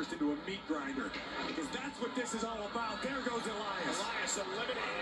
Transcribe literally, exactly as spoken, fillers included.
headfirst into a meat grinder. Because that's what this is all about. There goes Elias. Elias eliminated.